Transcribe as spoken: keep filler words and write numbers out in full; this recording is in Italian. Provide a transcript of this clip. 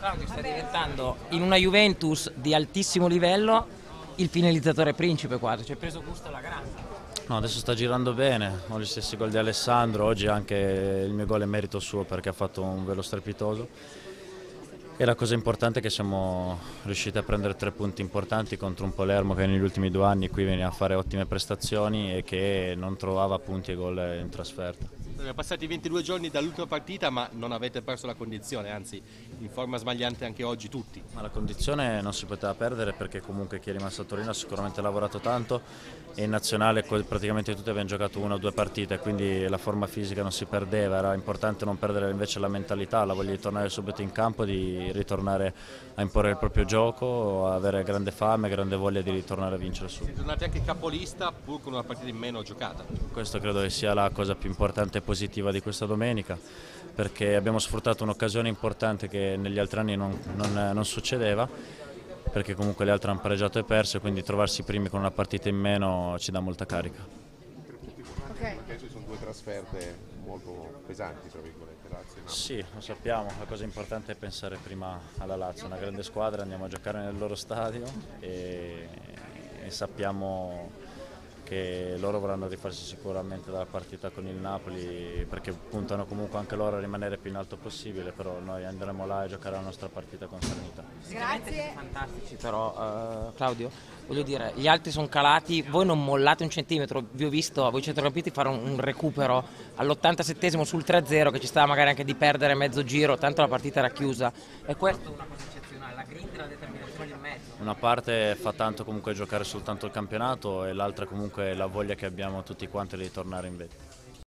Claudio sta diventando in una Juventus di altissimo livello il finalizzatore principe quasi, ci ha preso gusto alla grande. No, adesso sta girando bene, ho gli stessi gol di Alessandro, oggi anche il mio gol è merito suo perché ha fatto un velo strepitoso. E la cosa importante è che siamo riusciti a prendere tre punti importanti contro un Palermo che negli ultimi due anni qui veniva a fare ottime prestazioni e che non trovava punti e gol in trasferta. Sono passati ventidue giorni dall'ultima partita ma non avete perso la condizione, anzi in forma smagliante anche oggi tutti. Ma la condizione non si poteva perdere perché comunque chi è rimasto a Torino ha sicuramente lavorato tanto e in nazionale praticamente tutti abbiamo giocato una o due partite, quindi la forma fisica non si perdeva, era importante non perdere invece la mentalità, la voglia di tornare subito in campo, di ritornare a imporre il proprio gioco, avere grande fame, grande voglia di ritornare a vincere subito. Siete tornati anche capolista pur con una partita in meno giocata. Questo credo che sia la cosa più importante e positiva di questa domenica, perché abbiamo sfruttato un'occasione importante che negli altri anni non, non, non succedeva, perché comunque le altre hanno pareggiato e perso, e quindi trovarsi primi con una partita in meno ci dà molta carica. Okay. Perché sono due trasferte molto pesanti, tra virgolette, Lazio e Napoli. Sì, lo sappiamo, la cosa importante è pensare prima alla Lazio, una grande squadra, andiamo a giocare nel loro stadio e, e sappiamo che loro vorranno rifarsi sicuramente dalla partita con il Napoli perché puntano comunque anche loro a rimanere più in alto possibile, però noi andremo là a giocare la nostra partita con serenità. Grazie. Fantastici però uh, Claudio, voglio dire, gli altri sono calati, voi non mollate un centimetro, vi ho visto a voi centrocampiti fare un, un recupero all'ottantasettesimo sul tre a zero che ci stava magari anche di perdere mezzo giro, tanto la partita era chiusa e questo è una cosa eccezionale, la grinta e la determinazione in mezzo. Una parte fa tanto comunque giocare soltanto il campionato e l'altra comunque la voglia che abbiamo tutti quanti di tornare in vetta.